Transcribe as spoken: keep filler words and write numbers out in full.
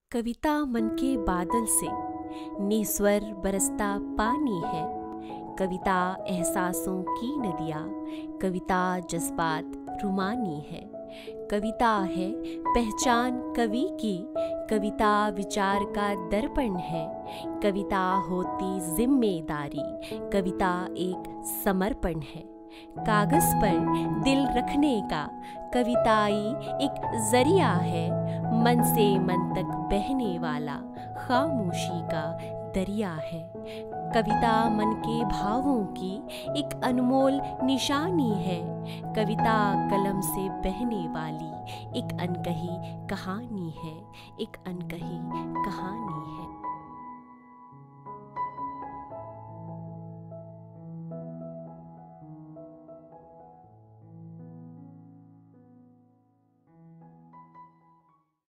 कविता मन के बादल से निस्वर बरसता पानी है। कविता एहसासों की नदियाँ, कविता जज्बात रुमानी है। कविता है पहचान कवि की, कविता विचार का दर्पण है। कविता होती जिम्मेदारी, कविता एक समर्पण है। कागज पर दिल रखने का कविताई एक जरिया है। मन से मन तक बहने वाला खामोशी का दरिया है। कविता मन के भावों की एक अनमोल निशानी है। कविता कलम से बहने वाली एक अनकही कहानी है, एक अनकही कहानी है।